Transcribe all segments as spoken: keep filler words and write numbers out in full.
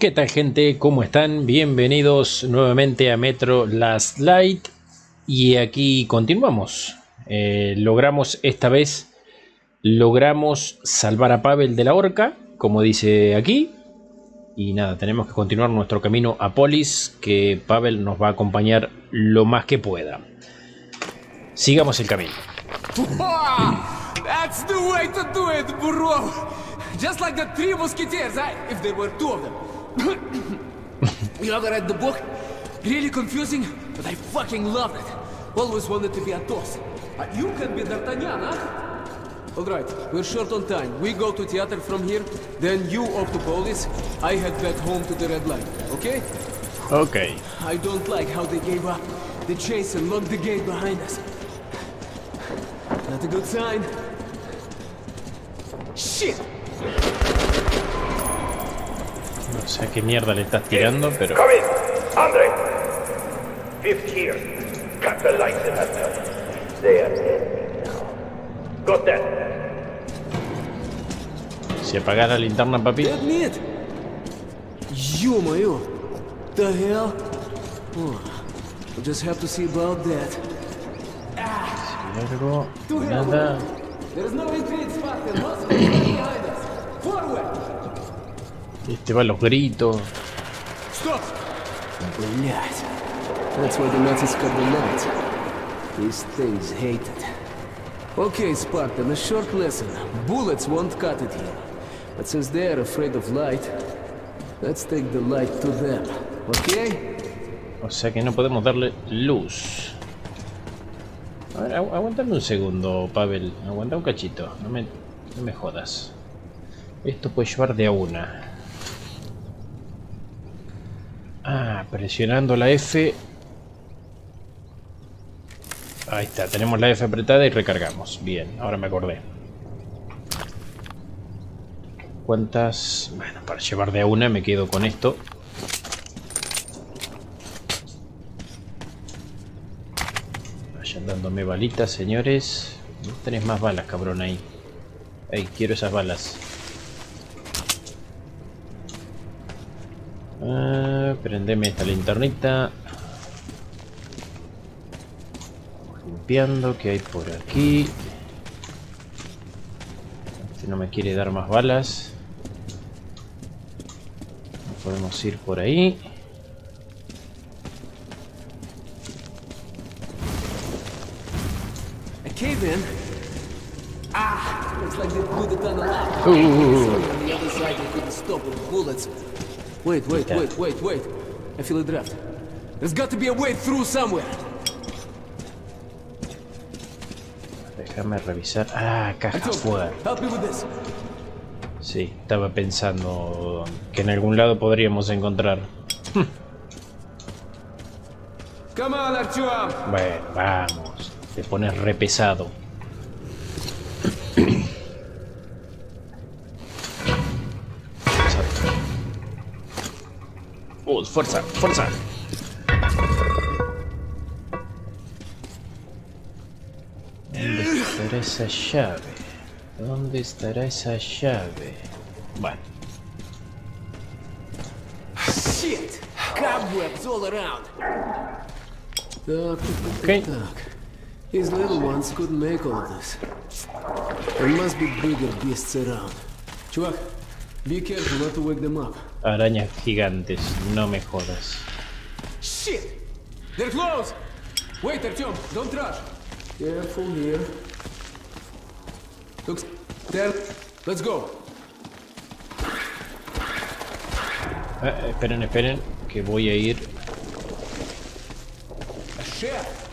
¿Qué tal, gente? ¿Cómo están? Bienvenidos nuevamente a Metro Last Light. Y aquí continuamos. Eh, logramos esta vez, logramos salvar a Pavel de la horca, como dice aquí. Y nada, tenemos que continuar nuestro camino a Polis, que Pavel nos va a acompañar lo más que pueda. Sigamos el camino. That's the way to do it, bro. Just like the three musketeers, eh? If there were two of them. You ever read the book? Really confusing, but I fucking loved it. Always wanted to be Athos. Uh, you can be D'Artagnan, huh? Alright, we're short on time. We go to theater from here, then you off to Polis. I head back home to the Red Line, okay? Okay. I don't like how they gave up the chase and locked the gate behind us. Not a good sign. Shit! No sé a qué mierda le estás tirando, pero... Come in, Andre. Fifth here. Cut the lights in that tunnel. They are dead now. Got that? Si apagas la linterna, papi. That meat? Ё-моё! The hell? Oh, we'll just have to see about that. Algo, nada. There's no retreat spot and most behind us. Forward! Este va a los gritos. Stop! Блять. That's why the Nazis cut the lights. These things hate it. Okay, Spartan, a short lesson. Bullets won't cut it here. But since they're afraid of light, let's take the light to them. Okay? O sea que no podemos darle luz. A ver, agu aguantame un segundo, Pavel. Aguanta un cachito. No me, no me jodas. Esto puede llevar de a una. Ah, presionando la F. Ahí está, tenemos la F apretada y recargamos. Bien, ahora me acordé. ¿Cuántas? Bueno, para llevar de a una me quedo con esto. Vayan dándome balitas, señores. No tenés más balas, cabrón, ahí. Ahí, quiero esas balas. Ah, prendeme esta linternita. Limpiando, ¿qué hay por aquí? Este no me quiere dar más balas. No podemos ir por ahí. A cave-in? Ah! Looks like they blew the tunnel out. Uh. On the other side they couldn't stop with bullets. Wait, wait, wait, wait, wait. I feel a draft. There's got to be a way through somewhere. Déjame revisar. Ah, caja fuerte. Help me with this. Sí, estaba pensando que en algún lado podríamos encontrar. Come on, Artyom. Bueno, vamos. Te pones re pesado. Uh, fuerza, fuerza. ¿Dónde estará esa llave? ¿Dónde estará esa llave? Bueno. Shit! Cobwebs all around. Duck, Okay. duck. These little ones couldn't make all of this. There must be bigger beasts around. Чувак, be careful not to wake them up. Arañas gigantes, no me jodas. Shit! They're close! Wait, Artyom, don't rush. Careful here. Looks there. Let's go. Ah, esperen, esperen, que voy a ir. A chef.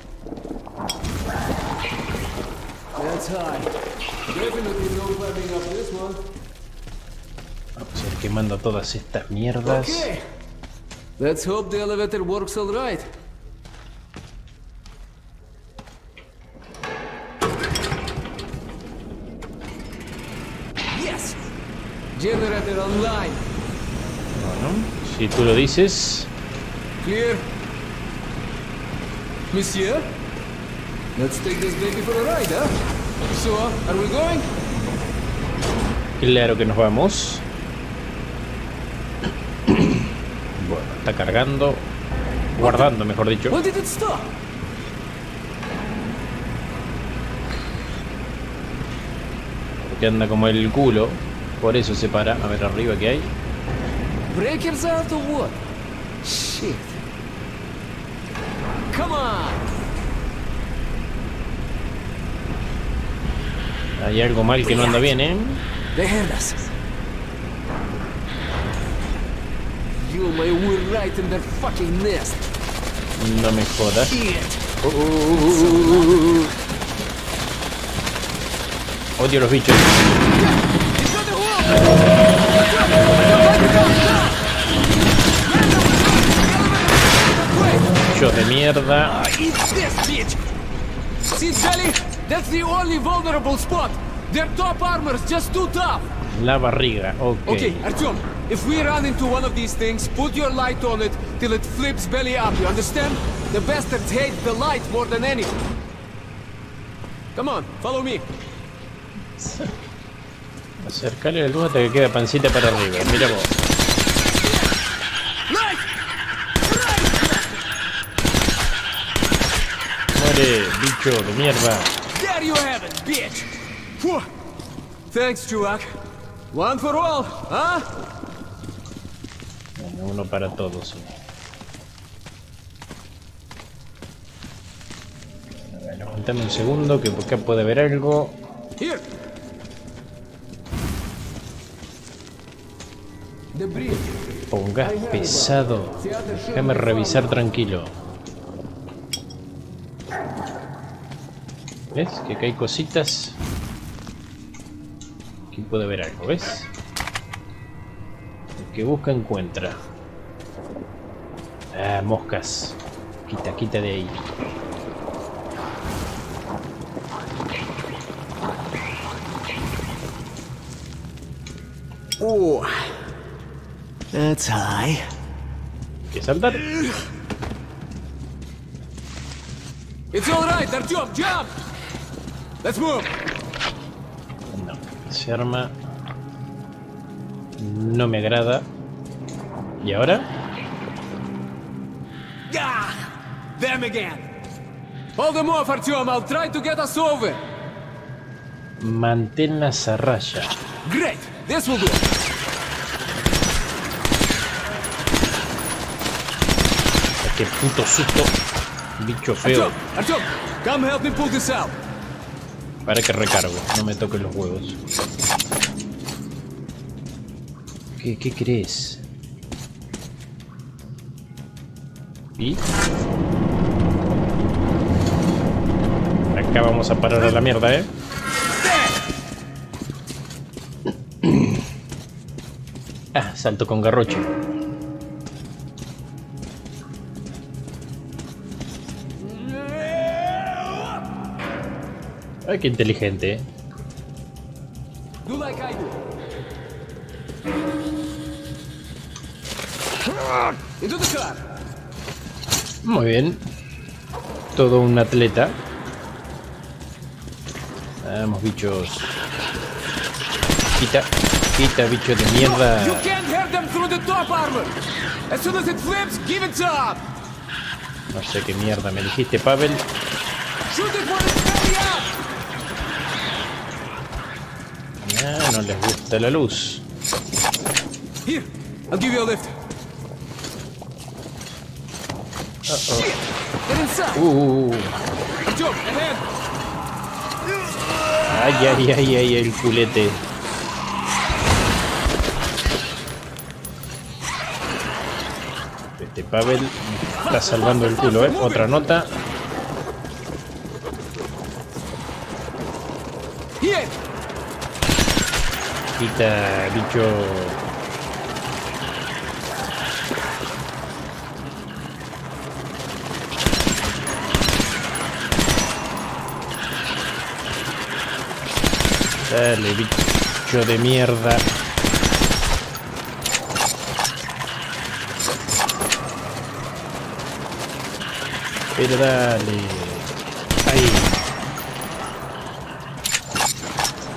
That's high. Definitely no climbing up this one. Vamos a ir quemando todas estas mierdas. Okay. Let's hope the elevator works all right. Yes. Generator online. Bueno, si tú lo dices. Clear. Monsieur? Let's take this baby for a ride, huh? So, are we going? Claro que nos vamos. Está cargando. Guardando, mejor dicho. When did it stop? Porque anda como el culo. Por eso se para. A ver arriba qué hay. Breakers out or what? Shit. Come on. Hay algo mal que no anda bien, ¿eh? They heard us. You may we're right in their fucking nest. No me jodas. Shit. Uh, uh, uh, uh, uh. Odio los bichos. It's on the wall. Bichos de mierda. Eat this, bitch. See, Jelly? That's the only vulnerable spot. Their top armor's just too tough. La barriga, ok. Okay, Artyom, if we run into one of these things, put your light on it till it flips belly up, you understand? The bastards hate the light more than anything. Come on, follow me. Acercarle la luz hasta que queda pancita para arriba. Mira vos. Light! Muere, bicho de mierda. There you have it, bitch! Whew. Thanks, Chuvak. One for all, huh? Bueno, uno para todos. Bueno, aguantame un segundo que por acá puede haber algo. Here. Debris. Pongas pesado. Déjame revisar tranquilo. ¿Ves? Que acá hay cositas. Aquí puede haber algo, ¿ves? El que busca encuentra. Ah, moscas. Quita, quita de ahí. Oh, that's high. ¿Qué saltar? It's all right, Artyom, jump! Let's move. No, ese arma no me agrada. ¿Y ahora? Ah, them again. Hold them off, Artyom. I'll try to get us over. Manténlas a raya. Great. This will do. Qué puto susto. Bicho feo. Artyom, Artyom, come help me pull this out. Para que recargo. No me toquen los huevos. ¿Qué, qué crees? ¿Y? Acá vamos a parar a la mierda, ¿eh? Ah, salto con garroche. Ay, qué inteligente, ¿eh? Do like I do. Into the car. Muy bien. Todo un atleta. Vamos, bichos. Quita, quita, bicho de mierda. You can't hear them through the top armor. As soon as it flips, give it up. No sé qué mierda me dijiste, Pavel. Shoot it when it's belly up. Ah, no les gusta la luz. Here, I'll give you a lift. Uh -oh. Shit! Get inside. Uh. Artyom, ahead. Ay, ay, ay, ay, el culete. Este Pavel está salvando el culo, ¿eh? Otra nota. Here. Quita, bicho. Dale, bicho de mierda. Pero dale. Ahí.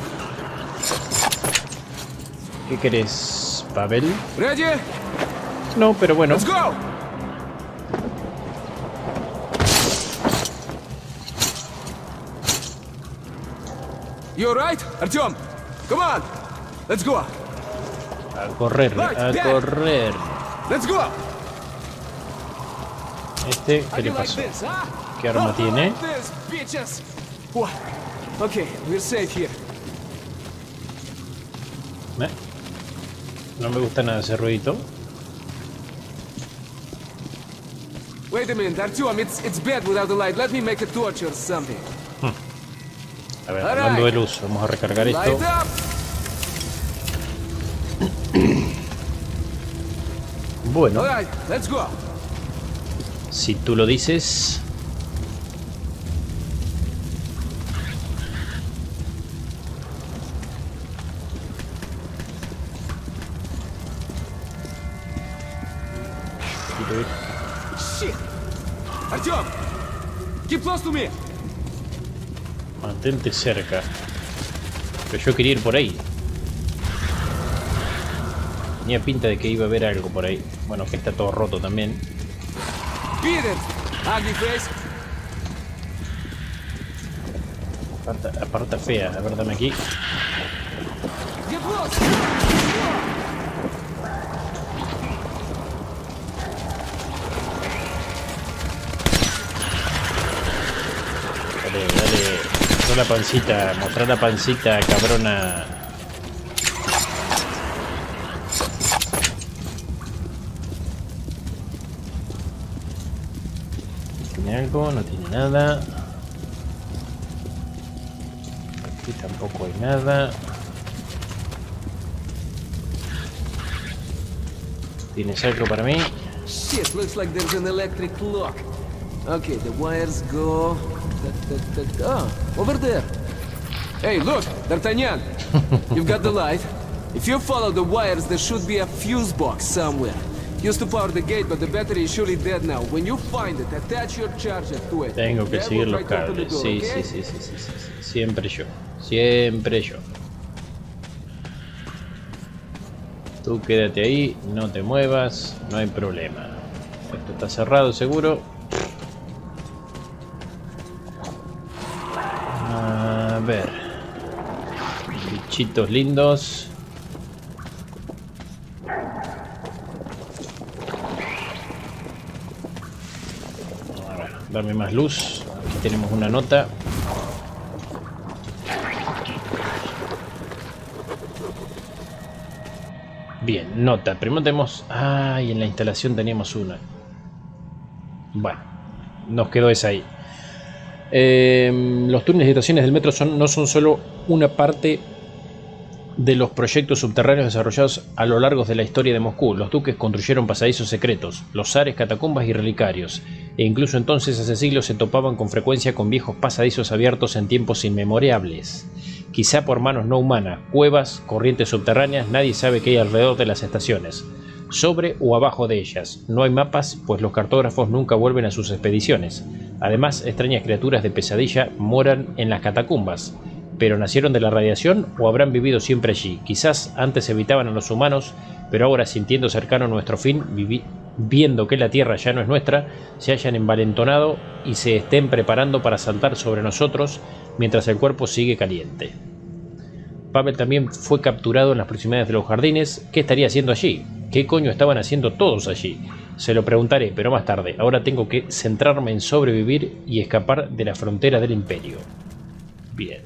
¿Qué querés, Pavel? Ready? No, pero bueno. Let's go. You alright, Artyom? Come on. Let's go. A correr, a correr. Let's go. Este, ¿qué le pasó? ¿Qué arma tiene? Okay, we're safe here. ¿Eh? No me gusta nada ese ruidito. Wait a minute, Artyom, it's it's bad without the light. Let me make a torch or something. Hmm. A ver, hablando de luz, vamos a recargar esto. Bueno. Alright, let's go. Si tú lo dices. Shit. Artyom, keep close to me. Mantente cerca. Pero yo quería ir por ahí. Tenía pinta de que iba a haber algo por ahí. Bueno, que está todo roto también. Beat it, ugly face. Aparta, aparta fea. A ver, dame aquí. Get close. Dale, dale. Mostrar la pancita. Mostrar la pancita, cabrona. ¿Tiene algo? No tiene nada. Aquí tampoco hay nada. ¿Tienes algo para mí? Shit, looks like there's an electric clock. Okay, the wires go... Ah, over there. Hey, look, D'Artagnan. You've got the light. If you follow the wires, there should be a fuse box somewhere. Used to power the gate, but the battery is surely dead now. When you find it, attach your charger to it. Tengo que seguir los cables. Sí, sí, sí, sí, sí, sí. Siempre yo. Siempre yo. Tú quédate ahí, no te muevas, no hay problema. Esto está cerrado seguro. A ver. Bichitos lindos. A ver, dame más luz. Aquí tenemos una nota. Bien, nota. Primero tenemos... Ah, y en la instalación teníamos una. Bueno, nos quedó esa ahí. Eh, los túneles y estaciones del metro son, no son solo una parte de los proyectos subterráneos desarrollados a lo largo de la historia de Moscú. Los duques construyeron pasadizos secretos, los zares, catacumbas y relicarios, e incluso entonces, hace siglos, se topaban con frecuencia con viejos pasadizos abiertos en tiempos inmemorables. Quizá por manos no humanas, cuevas, corrientes subterráneas, nadie sabe qué hay alrededor de las estaciones. Sobre o abajo de ellas. No hay mapas, pues los cartógrafos nunca vuelven a sus expediciones. Además, extrañas criaturas de pesadilla moran en las catacumbas. ¿Pero nacieron de la radiación o habrán vivido siempre allí? Quizás antes evitaban a los humanos, pero ahora, sintiendo cercano nuestro fin, viendo que la Tierra ya no es nuestra, se hayan envalentonado y se estén preparando para saltar sobre nosotros mientras el cuerpo sigue caliente. Pavel también fue capturado en las proximidades de los jardines. ¿Qué estaría haciendo allí? ¿Qué coño estaban haciendo todos allí? Se lo preguntaré, pero más tarde. Ahora tengo que centrarme en sobrevivir y escapar de la frontera del Imperio. Bien.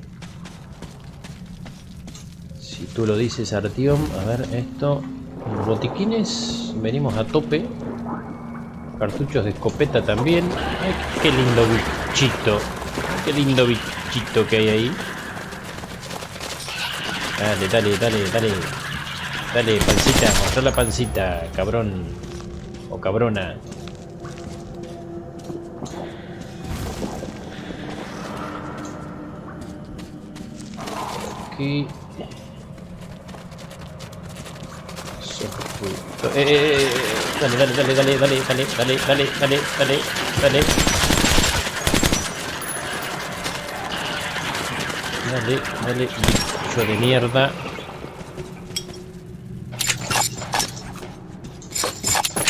Si tú lo dices, Artyom. A ver, esto... Los botiquines. Venimos a tope. Cartuchos de escopeta también. Ay, qué lindo bichito. Qué lindo bichito que hay ahí. Dale, dale, dale, dale. Dale, pancita, mostrar la pancita, cabrón. O cabrona. Aquí. Eh, eh, eh, dale, dale, dale, dale, dale, dale, dale, dale, dale, dale, dale. Dale, dale, bicho de mierda.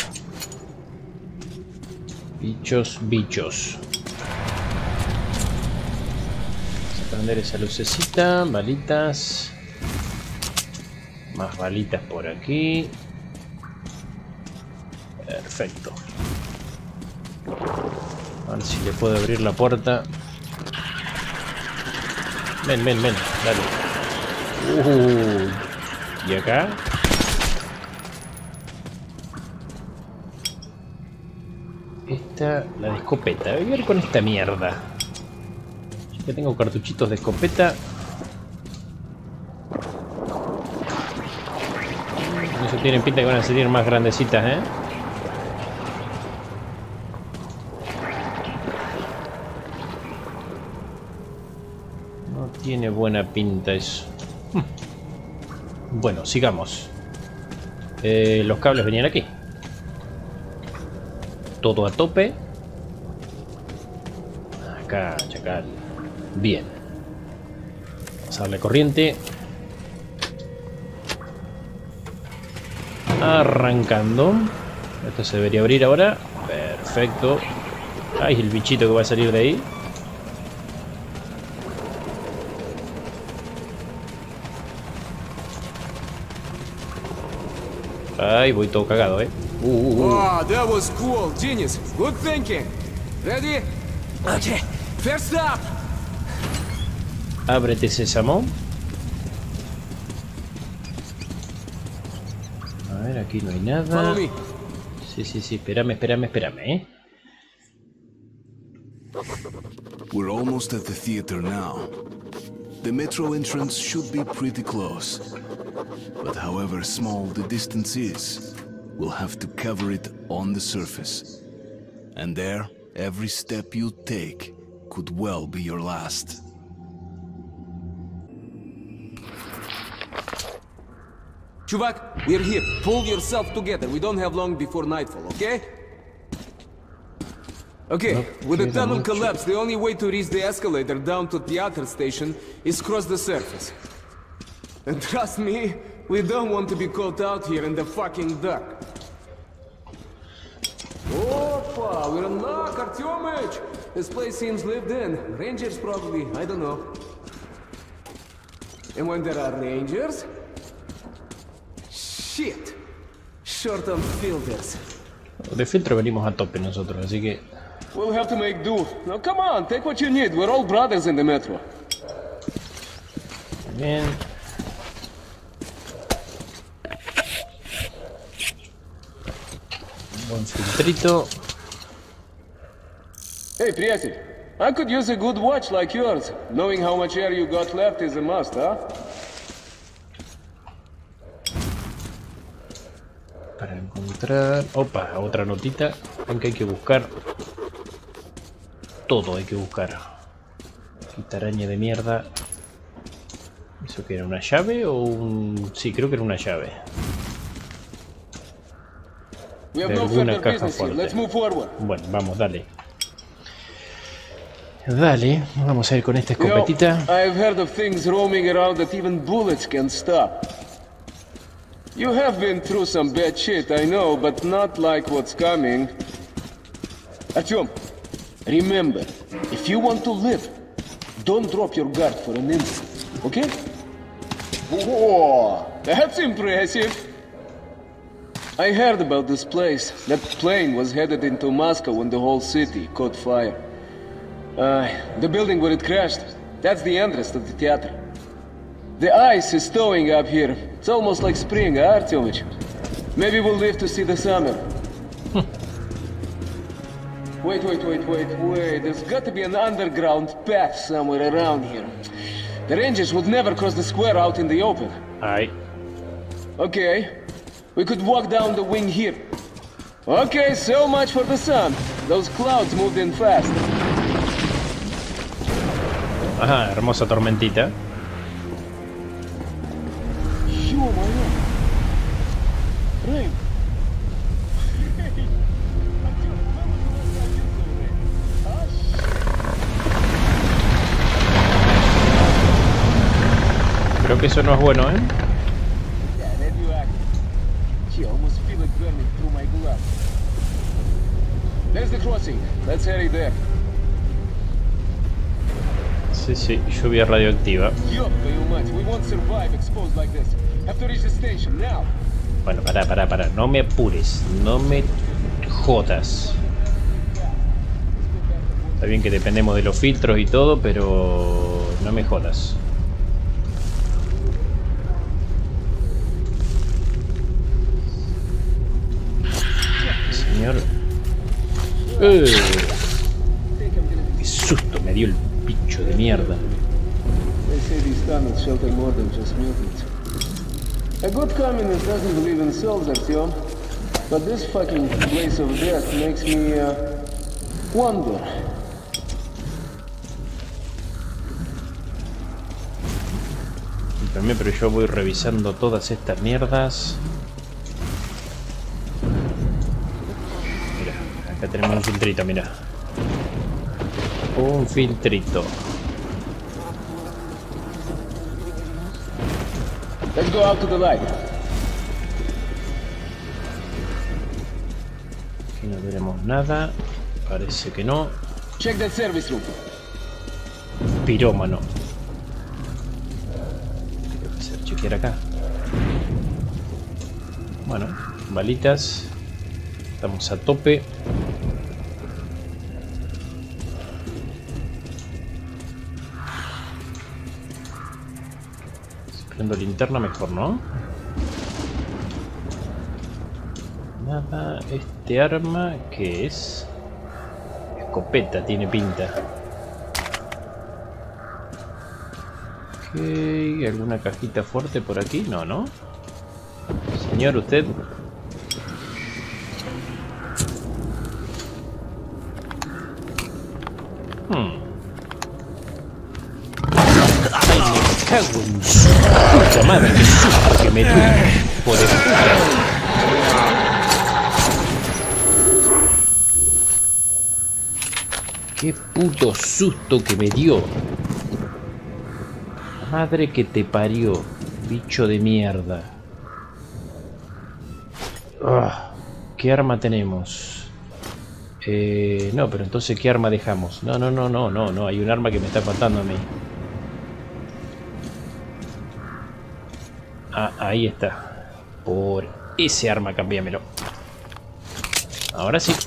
bichos, bichos. Vamos a prender esa lucecita. Balitas. Más balitas por aquí. Perfecto. A ver si le puedo abrir la puerta. Ven, ven, ven. Dale. Uh, y acá. Esta, la de escopeta. Voy a ver con esta mierda. Yo que tengo cartuchitos de escopeta. Eso tienen pinta que van a salir más grandecitas, ¿eh? No tiene buena pinta eso. Bueno, sigamos. Eh, los cables venían aquí. Todo a tope. Acá, chacal. Bien. Vamos a darle corriente. Arrancando. Esto se debería abrir ahora. Perfecto. Ay, el bichito que va a salir de ahí. Ay, voy todo cagado, eh. Uh, uh, uh. Oh, that was cool. Genius. Good thinking. Ready? Okay. First up. Ábrete, sésamo. A ver, aquí no hay nada. Follow me. Sí, sí, sí. Espérame, espérame, espérame, eh. We're almost at the theater now. The metro entrance should be pretty close. But however small the distance is, we'll have to cover it on the surface. And there, every step you take could well be your last. Chuvak, we're here. Pull yourself together. We don't have long before nightfall, okay? Okay, with the tunnel collapse, the only way to reach the escalator down to the theater station is cross the surface. And trust me, we don't want to be caught out here in the fucking dark. Opa, we're in luck, Artyomich! This place seems lived in. Rangers probably, I don't know. And when there are rangers... Shit! Short on filters. De filtro venimos a tope nosotros, así que... We'll have to make do. Now come on, take what you need. We're all brothers in the metro. Bien. Un buen filtrito. Hey, приятель, I could use a good watch like yours. Knowing how much air you got left is a must, huh? Para encontrar... Opa, otra notita. Aunque hay que buscar... Todo hay que buscar. Quita araña de mierda. ¿Eso que era una llave o un...? Sí, creo que era una llave. De alguna caja fuerte. Bueno, vamos, dale. Dale, vamos a ir con esta escopetita. I've heard of things roaming around that even bullets can stop. You have been through some bad shit, I know, but not like what's coming. Artyom, remember, if you want to live, don't drop your guard for an instant, okay? Whoa, that's impressive. I heard about this place. That plane was headed into Moscow when the whole city caught fire. Uh, the building where it crashed, that's the entrance to the theater. The ice is thawing up here. It's almost like spring, huh, Artyomich? Maybe we'll live to see the summer. Wait, wait, wait, wait, wait. There's got to be an underground path somewhere around here. The Rangers would never cross the square out in the open. Aye. Okay. We could walk down the wing here. Okay, so much for the sun. Those clouds moved in fast. Ajá, hermosa tormentita. Creo que eso no es bueno, ¿eh? There's the crossing. Let's head it there. Sí, sí, lluvia radioactiva. We won't survive exposed like this. Have to reach the station now. Bueno, pará, pará, pará. No me apures. No me jodas. Está bien que dependemos de los filtros y todo, pero no me jodas. Señor. ¡Eh! ¡Qué susto me dio el bicho de mierda! They say these tunnels shelter more than just mutants. A good communist doesn't believe in souls, Artyom. But this fucking place of death makes me, uh, wonder. Disculpenme, pero yo voy revisando todas estas mierdas. Mira, acá tenemos un filtrito, mira. Un filtrito. Let's go out to the light. Aquí no tenemos nada. Parece que no. Check that service room. Pirómano. Tengo que hacer chequear acá. Bueno, balitas. Estamos a tope. Prendo linterna mejor, ¿no? Nada. Este arma, ¿qué es? Escopeta, tiene pinta. Ok, ¿alguna cajita fuerte por aquí? No, ¿no? Señor, usted. Hmm. Ay, me cago en su puta madre, qué susto que me dio, hijo de puta. Qué puto susto que me dio. Madre que te parió, bicho de mierda. Ah, ¿qué arma tenemos? Eh, no, pero entonces ¿qué arma dejamos? No, no, no, no, no, no, hay un arma que me está faltando a mí. Ah, ahí está. Por ese arma cambiámelo. Ahora sí.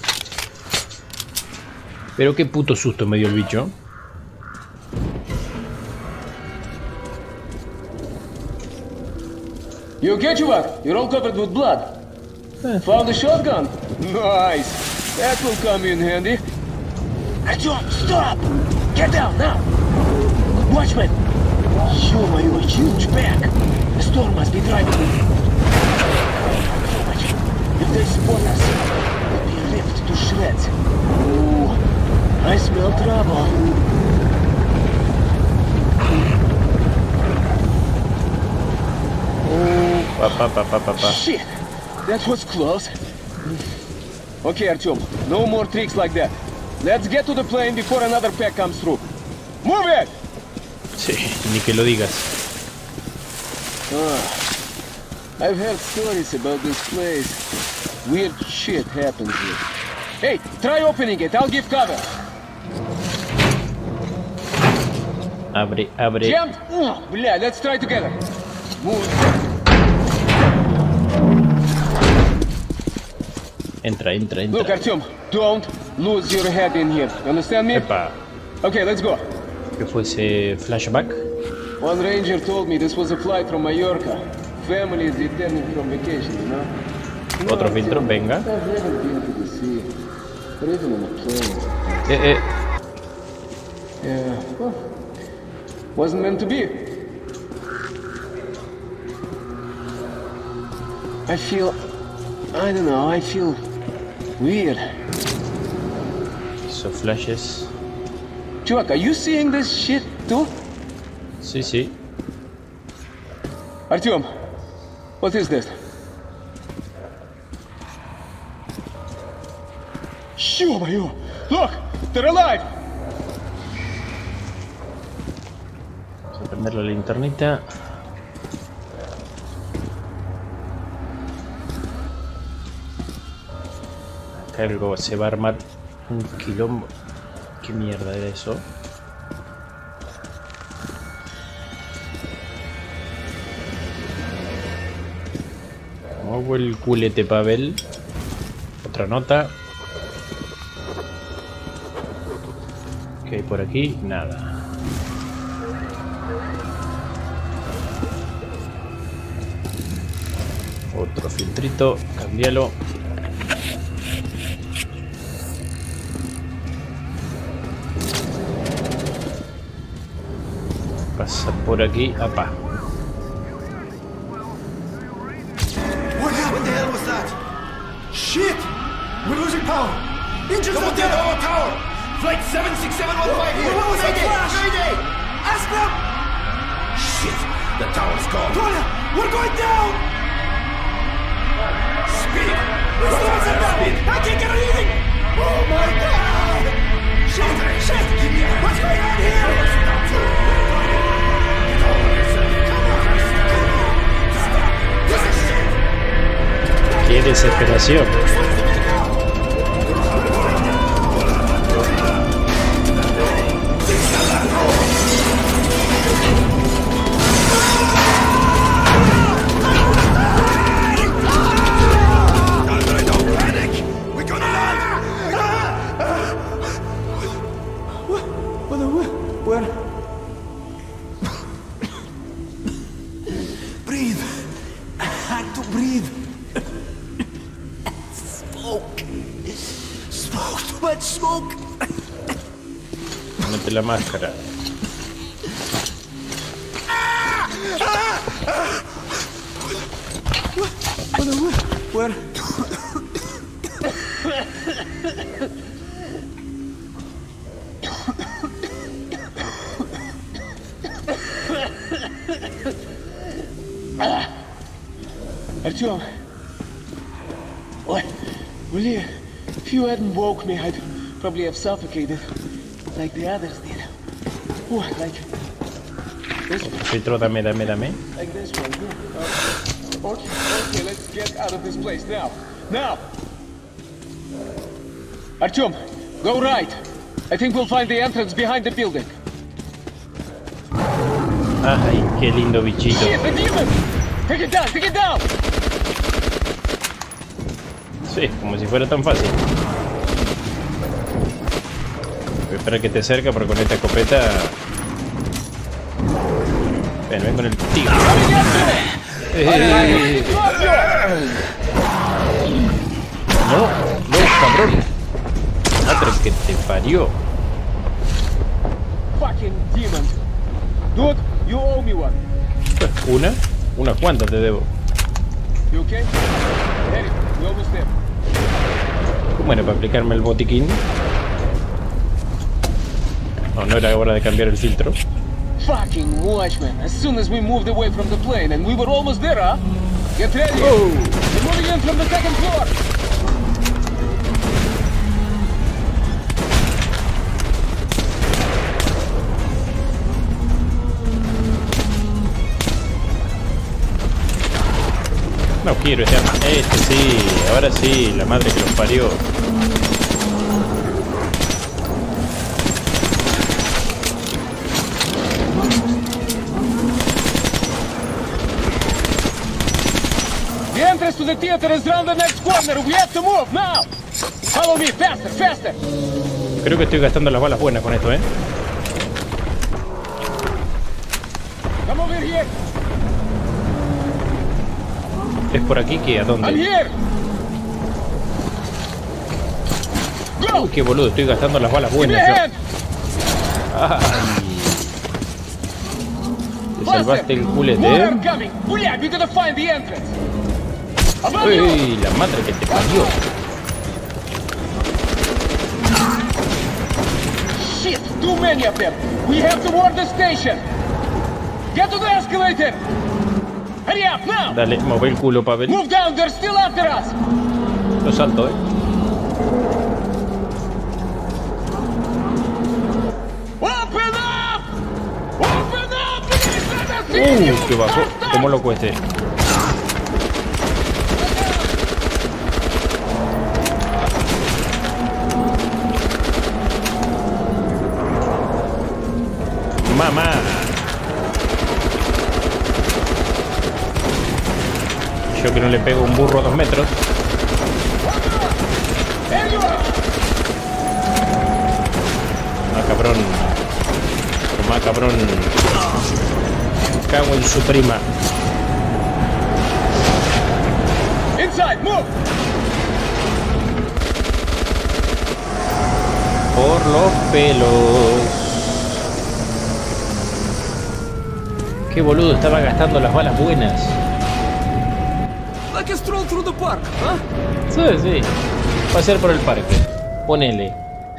Pero qué puto susto me dio el bicho. You okay, Chuvak? You're all covered with blood. Eh. Found a shotgun? Nice. That will come in handy. Artyom, stop! Get down now! Watchman! Show my a huge pack. The storm must be driving me. If they spot us, we'll be ripped to shreds. Ooh, I smell trouble. Pa, pa, pa, pa, pa, pa. Shit! That was close. Okay, Artyom, no more tricks like that. Let's get to the plane before another pack comes through. Move it! Sí, ni que lo digas. Ah, I've heard stories about this place. Weird shit happens here. Hey, try opening it. I'll give cover. Abre, abre. Jammed? Oh, bля, let's try together. Move. Entra, entra, entra. Look, Artyom, don't lose your head in here. Understand me? Epa. Okay, let's go. ¿Qué fue ese flashback? One ranger told me this was a flight from Mallorca. Family is returning from vacation, you know? Otro filtro, venga. I've never been to the sea, or even on a plane. Eh, eh. Yeah, well, wasn't meant to be. I feel, I don't know, I feel weird. Esos flashes. Chuvak, are you seeing this shit too? Sí, sí. Artyom, what is this? Ё-моё! Look! They're alive! Vamos a prender la linternita. Acá algo se va a armar Un quilombo. ¿Qué mierda era eso? Muevo el culete, Pavel. Otra nota. ¿Qué hay por aquí? Nada. Otro filtrito, cámbialo. Pasa por aquí, apa. What happened? What the hell was that? Shit! We're losing power! Engines up there! Our tower! Flight seven six seven one five here! What was that flash? Mayday! Astra! Shit! The tower's gone! Tonya! We're going down! Speed! It's the ones above! I can't get anything! Oh my god! Shit! Shit! What's going on here? ¡Qué desesperación! Breathe. I had to breathe. Smoke. Smoke. Too much smoke. Mete la máscara. Where? Artyom, what? Really? If you hadn't woke me, I'd probably have suffocated, like the others did. Ooh, like this one. Filtro, dame, dame, dame. Like this one. Uh, okay, okay, let's get out of this place now. Now! Artyom, go right. I think we'll find the entrance behind the building. Ay, qué lindo bichito. Shit, the demon! Take it down, take it down! Sí, como si fuera tan fácil. Voy a esperar que te acerque, pero con esta escopeta... Ven, ven con el tío. Eh. No, no, cabrón. Madre que te parió. Fucking demon. Dude, you owe me one. ¿Una? Unas cuantas te debo. You okay? Eric, we almost there. ¿Cómo era para aplicarme el botiquín? No, no era hora de cambiar el filtro. Fucking watchman. As soon as we moved away from the plane and we were almost there, huh? Get ready. Oh. We're moving in from the second floor. No quiero este arma. Este sí, ahora sí, la madre que los parió. The entrance to the theater is round the next corner. We have to move now. Follow me, faster, faster. Creo que estoy gastando las balas buenas con esto, ¿eh? Come over here. ¿Es por aquí que a I'm dónde? here. Go. Uy, qué boludo, estoy gastando las balas Give me buenas. a yo. hand. Ay. Te salvaste el culete, More ¿eh? are coming. Booyah, we're gonna find the entrance. Above you. Uy, la madre que te parió. Shit, too many of them. We have to ward the station. Get to the escalator. Hurry up now. Dale, mueve el culo, Pavel. Move down, they're still after us. Lo salto, ¿eh? Open up. Open up. Please let us see Uh, you. qué bajo. ¿Cómo lo cueste? mamá. Yo que no le pego un burro a dos metros. Toma, cabrón. Toma, cabrón. Cago en su prima. Inside, move. Por los pelos. Qué boludo, estaba gastando las balas buenas. Like a stroll through the park, huh? Sí, sí. Pasear por el parque. Ponele.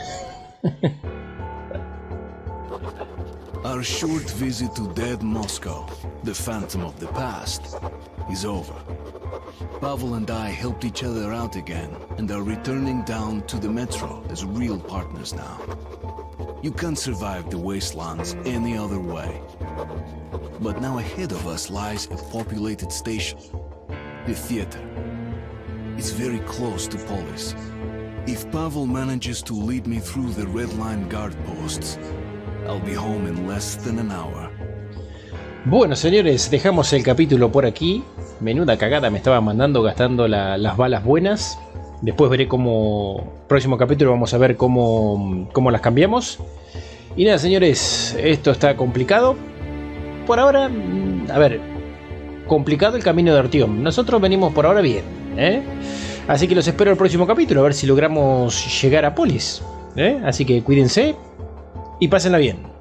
Our short visit to dead Moscow, the phantom of the past, is over. Pavel and I helped each other out again and are returning down to the metro as real partners now. You can't survive the wastelands any other way. But now ahead of us lies a populated station, the theater. It's very close to Polis. If Pavel manages to lead me through the Red Line guard posts, I'll be home in less than an hour. Bueno, señores, dejamos el capítulo por aquí. Menuda cagada me estaba mandando gastando la, las balas buenas. Después veré cómo... Próximo capítulo vamos a ver cómo, cómo las cambiamos. Y nada, señores, esto está complicado. Por ahora, a ver, complicado el camino de Artyom. Nosotros venimos por ahora bien, ¿eh? Así que los espero el próximo capítulo, a ver si logramos llegar a Polis, ¿eh? Así que cuídense y pásenla bien.